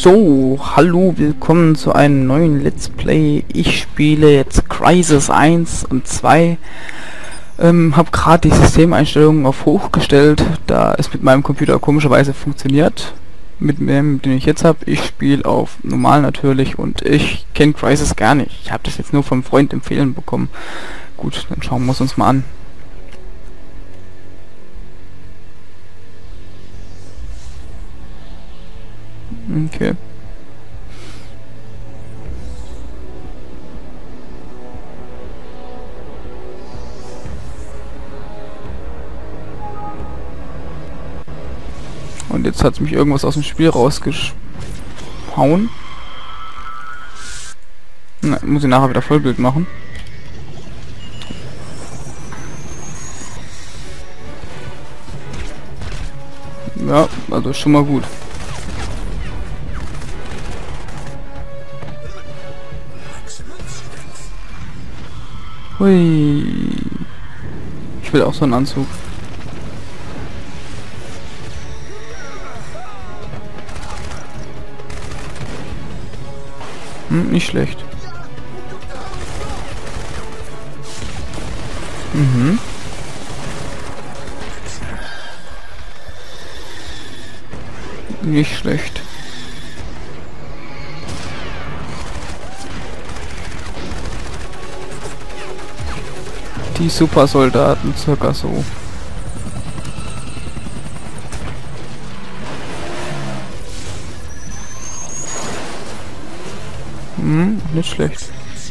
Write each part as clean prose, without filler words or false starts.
So, hallo, willkommen zu einem neuen Let's Play. Ich spiele jetzt Crysis 1 und 2. Habe gerade die Systemeinstellungen auf hoch gestellt, da es mit meinem Computer komischerweise funktioniert. Mit dem, den ich jetzt habe. Ich spiele auf normal natürlich und ich kenne Crysis gar nicht. Ich habe das jetzt nur vom Freund empfehlen bekommen. Gut, dann schauen wir es uns mal an. Okay. Und jetzt hat mich irgendwas aus dem Spiel rausgehauen. Na, muss ich nachher wieder Vollbild machen. Ja, also schon mal gut. Hui. Ich will auch so einen Anzug. Nicht schlecht. Nicht schlecht. Die Supersoldaten, circa so. Nicht schlecht.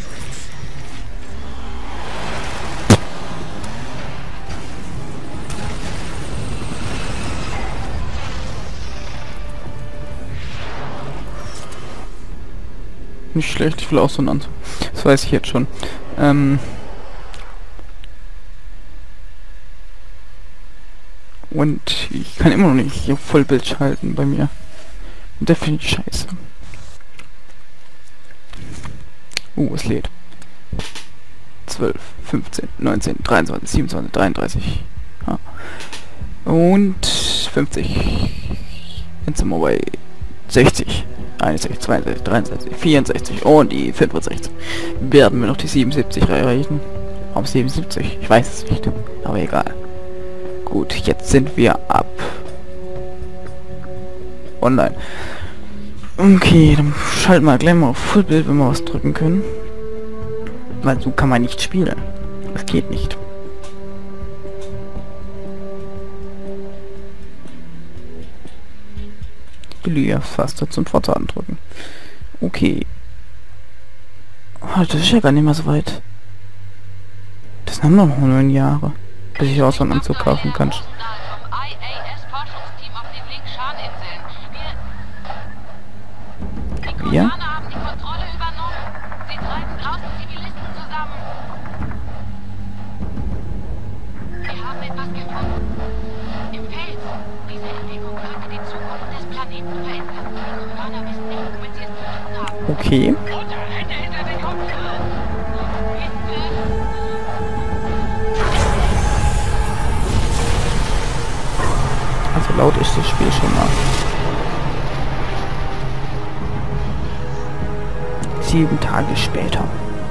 Nicht schlecht, ich will auch so einen Anzug. Das weiß ich jetzt schon. Und ich kann immer noch nicht hier Vollbild schalten bei mir. Und das finde ich scheiße. Es lädt. 12, 15, 19, 23, 27, 33. Ja. Und 50. Jetzt sind wir bei 60. 61, 62, 63, 64 und die 65. Werden wir noch die 77 erreichen? Auf 77? Ich weiß es nicht. Aber egal. Gut, jetzt sind wir ab. Online. Okay, dann schalten wir gleich mal auf Fullbild, wenn wir was drücken können. Weil so kann man nicht spielen. Das geht nicht. Taste zum Fortfahren drücken. Okay. Oh, das ist ja gar nicht mehr so weit. Das haben noch 9 Jahre, bis ich auch so einen Anzug kaufen kann. Ja? Okay. Also laut ist das Spiel schon mal. 7 Tage später.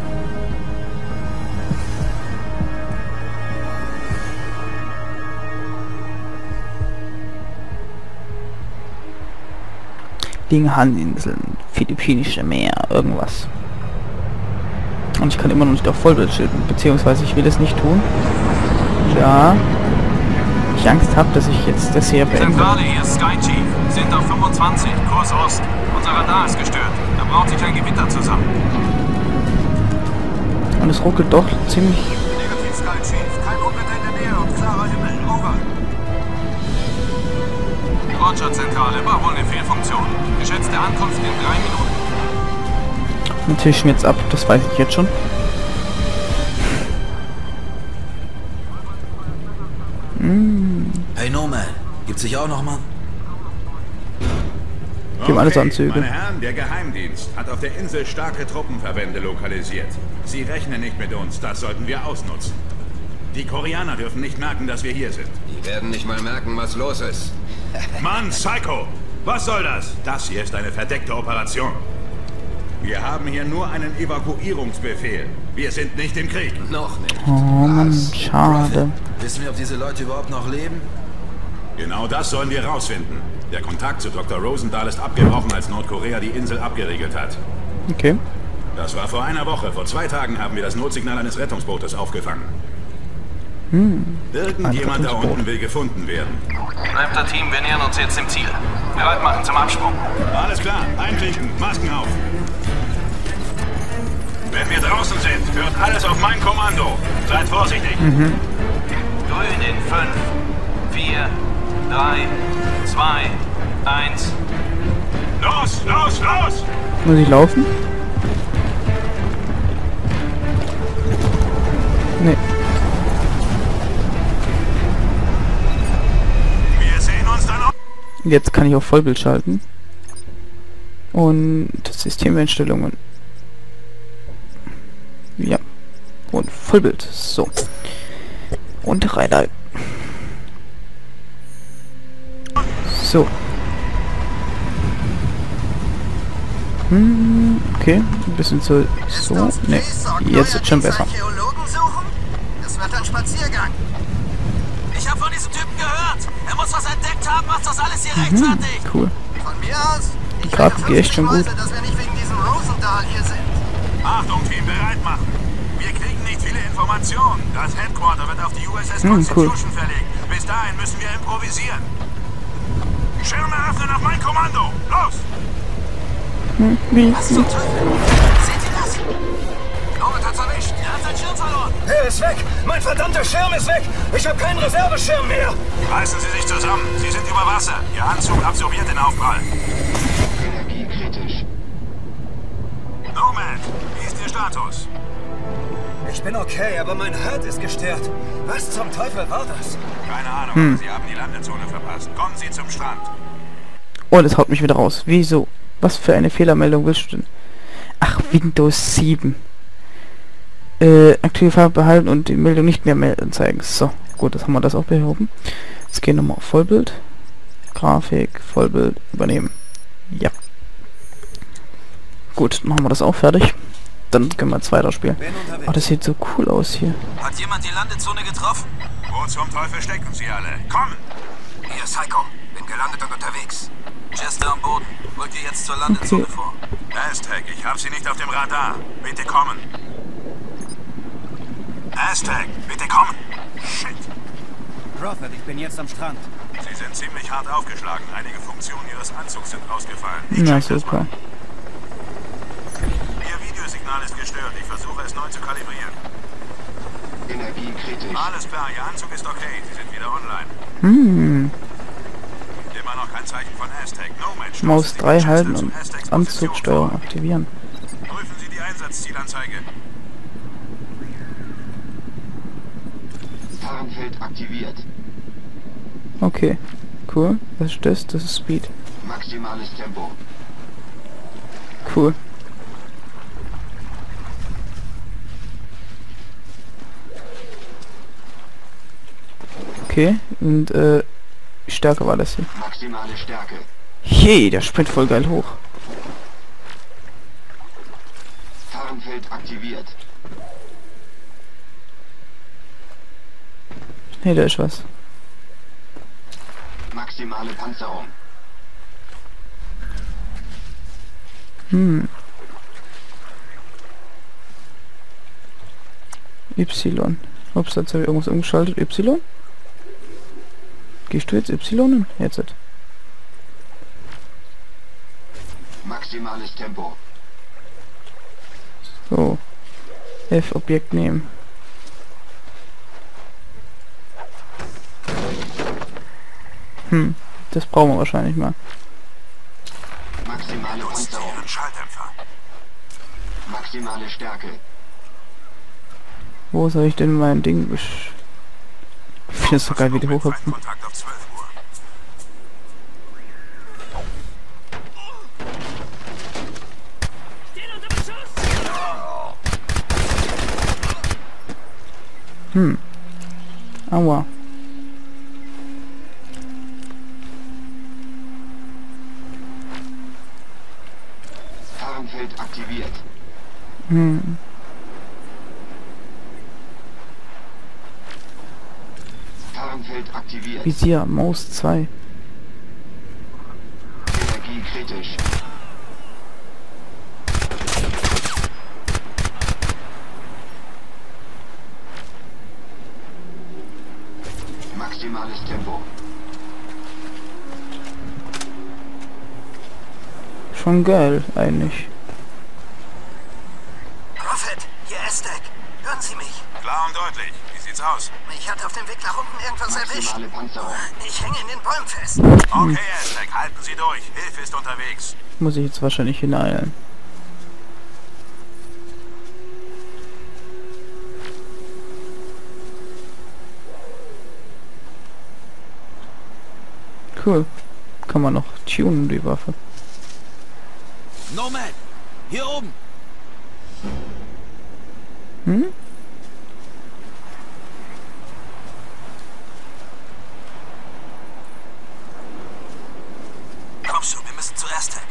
Linghan-Inseln, Philippinische Meer, irgendwas. Und ich kann immer noch nicht auf Vollbild schalten, beziehungsweise ich will es nicht tun. Ja. Ich Angst habe, dass ich jetzt das hier beende. Zentrale, hier Sky Chief. Sind auf 25, Kurs Ost. Unser Radar ist gestört. Da braucht sich ein Gewitter zusammen. Und es ruckelt doch ziemlich. Negativ, Sky Chief. Kein Unwetter in der Nähe und klarer Himmel. Over. Roger, Zentrale. War wohl eine Fehlfunktion. Geschätzte Ankunft in 3 Minuten. Natürlich schmiert's ab, das weiß ich jetzt schon. Hey Nomad, gibt's dich auch noch mal? Geben alles Anzüge. Meine Herren, der Geheimdienst hat auf der Insel starke Truppenverbände lokalisiert. Sie rechnen nicht mit uns, das sollten wir ausnutzen. Die Koreaner dürfen nicht merken, dass wir hier sind. Die werden nicht mal merken, was los ist. Mann, Psycho! Was soll das? Das hier ist eine verdeckte Operation. Wir haben hier nur einen Evakuierungsbefehl. Wir sind nicht im Krieg. Noch nicht. Oh Mann, Was? schade. Prophet, wissen wir, ob diese Leute überhaupt noch leben? Genau das sollen wir rausfinden. Der Kontakt zu Dr. Rosendahl ist abgebrochen, als Nordkorea die Insel abgeriegelt hat. Okay. Das war vor einer Woche. Vor 2 Tagen haben wir das Notsignal eines Rettungsbootes aufgefangen. Irgendjemand da unten will gefunden werden. 11. Team, wir nähern uns jetzt dem Ziel. Bereit machen zum Absprung. Alles klar, einklinken, Masken auf. Wenn wir draußen sind, hört alles auf mein Kommando. Seid vorsichtig. Grün in 5, 4, 3, 2, 1. Los, los, los! Muss ich laufen? Nee. Wir sehen uns dann auch. Jetzt kann ich auf Vollbild schalten. Und Systemeinstellungen. Ja. Und Vollbild. So. Und rein. So. Okay. Ein bisschen so. So. Ne. Jetzt ist schon besser. Das wird ein Spaziergang. Ich habe von diesem Typen gehört. Er muss was entdeckt haben, was das alles hier rechtfertigt. Cool. Von mir aus? Die Grafik geht echt schon gut. Dass wir nicht wegen diesem Rosendahl hier sind. Achtung, Team, bereit machen. Wir kriegen nicht viele Informationen. Das Headquarter wird auf die USS Cool. Constitution verlegt. Bis dahin müssen wir improvisieren. Schirme öffnen auf mein Kommando. Los! Wie? Was zum Teufel? Seht ihr das? Norbert hat's erwischt. Er hat seinen Schirm verloren. Er ist weg! Mein verdammter Schirm ist weg! Ich habe keinen Reserveschirm mehr! Reißen Sie sich zusammen. Sie sind über Wasser. Ihr Anzug absorbiert den Aufprall. Energiekritisch. Nomad, wie ist Ihr Status? Ich bin okay, aber mein Herd ist gestört. Was zum Teufel war das? Keine Ahnung, aber Sie haben die Landezone verpasst. Kommen Sie zum Strand. Und es haut mich wieder raus. Wieso? Was für eine Fehlermeldung willst du denn? Ach, Windows 7. Aktive Farbe behalten und die Meldung nicht mehr melden zeigen. So, gut, das haben wir das auch behoben. Jetzt gehen wir nochmal auf Vollbild. Grafik, Vollbild, übernehmen. Ja. Gut, dann haben wir das auch fertig. Dann können wir jetzt weiterspielen. Oh, das sieht so cool aus hier. Hat jemand die Landezone getroffen? Wo zum Teufel stecken Sie alle? Kommen! Hier, Psycho. Bin gelandet und unterwegs. Chester am Boden. Rückt ihr jetzt zur Landezone vor. Aztec, ich habe Sie nicht auf dem Radar. Bitte kommen. Aztec, bitte kommen. Shit. Prophet, ich bin jetzt am Strand. Sie sind ziemlich hart aufgeschlagen. Einige Funktionen Ihres Anzugs sind ausgefallen. Na check das super. mal. Ihr Videosignal ist gestört. Ich versuche es neu zu kalibrieren. Energiekritisch. Alles klar, Ihr Anzug ist okay. Sie sind wieder online. Immer noch kein Zeichen von Aztec. Nomad, Maus stoßen Sie 3 mit halten Chester und zu Aztecs Anzugsteuerung Position aktivieren. vor. Prüfen Sie die Einsatzzielanzeige. Tarnfeld aktiviert. Okay, cool. Was ist das? Das ist Speed. Maximales Tempo. Cool. Okay, und wie Stärke war das hier? Maximale Stärke. Je, der springt voll geil hoch. Tarnfeld aktiviert. Hey, da ist was. Maximale Panzerung. Y. Ups, jetzt habe ich irgendwas umgeschaltet. Y? Gehst du jetzt Y? Jetzt. Maximales Tempo. So. F Objekt nehmen. Das brauchen wir wahrscheinlich mal. Maximale Panzerung. Ihren Schalldämpfer. Maximale Stärke. Wo soll ich denn mein Ding Ich finde es so geil, wie die hochhüpfen. Kontakt auf 12 Uhr. Aua. aktiviert. Tarnfeld aktiviert. Visier, Maus 2. Energie kritisch. Maximales Tempo. Schon geil, eigentlich. Prophet, hier Aztec. Hören Sie mich. Klar und deutlich. Wie sieht's aus? Mich hat auf dem Weg nach unten irgendwas erwischt. Maximale Panzerung. Ich hänge in den Bäumen fest. Okay, Aztec, halten Sie durch. Hilfe ist unterwegs. Muss ich jetzt wahrscheinlich hineilen. Cool. Kann man noch tunen, die Waffe. Nomad! Hier oben! Hm? Komm schon, wir müssen zu Aztec.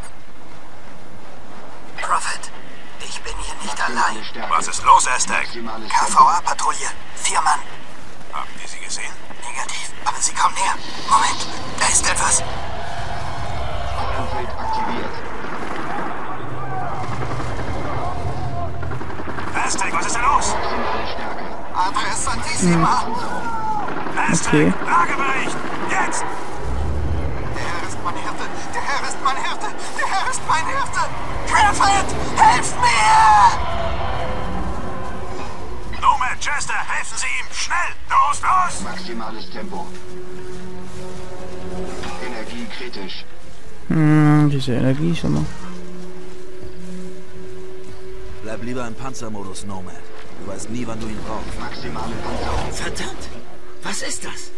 Prophet, ich bin hier nicht allein. Maximale Stärke. Was ist los, Aztec? Maximales Tempo. KVA-Patrouille. 4 Mann. Haben die Sie gesehen? Negativ, aber sie kommen näher. Moment, da ist etwas. Tarnfeld aktiviert. Aztec, was ist denn los? Maximale Stärke. Adresse Santissima. Panzerung. Aztec, Okay. Lagebericht! Jetzt! Der Herr ist mein Hirte. Der Herr ist mein Hirte. Der Herr ist mein Hirte. Prophet, helft mir! Nomad, Chester, helfen Sie ihm! Schnell! Los, los! Maximales Tempo. Energie kritisch. Diese Energie schon mal. Bleib lieber im Panzermodus, Nomad. Du weißt nie, wann du ihn brauchst. Maximale Panzerung. Verdammt, was ist das?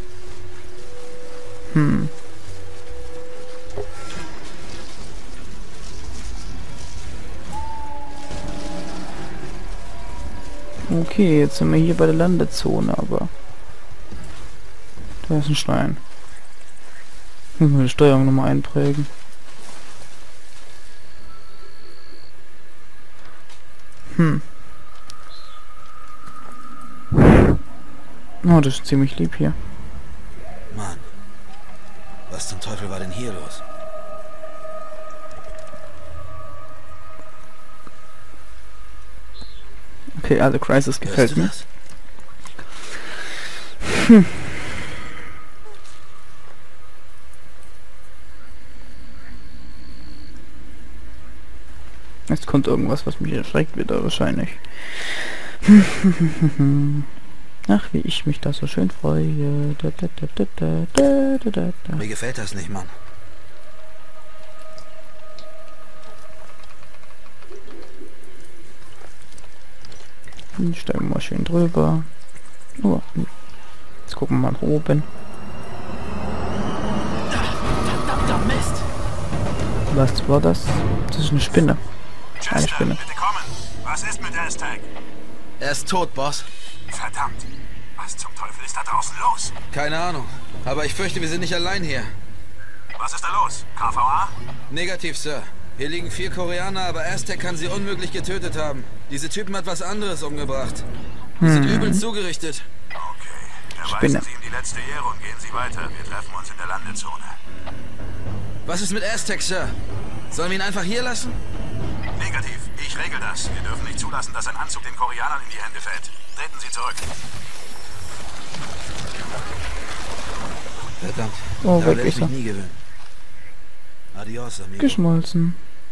Okay, jetzt sind wir hier bei der Landezone, aber... Da ist ein Stein. Müssen wir die Steuerung nochmal einprägen. Oh, das ist ziemlich lieb hier. Mann, was zum Teufel war denn hier los? Okay, also Crisis gefällt Hörst du mir. das? Jetzt kommt irgendwas, was mich erschreckt wieder wahrscheinlich. Ach, wie ich mich da so schön freue. Mir gefällt das nicht, Mann. Steigen wir mal schön drüber. Oh, jetzt gucken wir mal nach oben. Verdammter Mist! Was war das? Das ist eine Spinne. Eine Chester, Spinne. bitte kommen! Was ist mit Aztec? Er ist tot, Boss. Verdammt! Was zum Teufel ist da draußen los? Keine Ahnung. Aber ich fürchte, wir sind nicht allein hier. Was ist da los? KVA? Negativ, Sir. Hier liegen 4 Koreaner, aber Aztec kann sie unmöglich getötet haben. Diese Typen hat was anderes umgebracht. Die sind übelst zugerichtet. Okay. Spinne. Erweisen Sie ihm die letzte Ehre und gehen Sie weiter. Wir treffen uns in der Landezone. Was ist mit Aztec, Sir? Sollen wir ihn einfach hier lassen? Negativ. Ich regel das. Wir dürfen nicht zulassen, dass ein Anzug den Koreanern in die Hände fällt. Treten Sie zurück. Verdammt. Oh, Daran weg werde ich ist mich er. nie gewöhnen. Adios, amigo. Geschmolzen.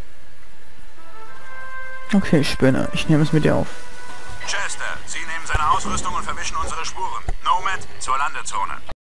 Okay, Spinne. Ich nehme es mit dir auf. Chester, Sie nehmen seine Ausrüstung und verwischen unsere Spuren. Nomad zur Landezone.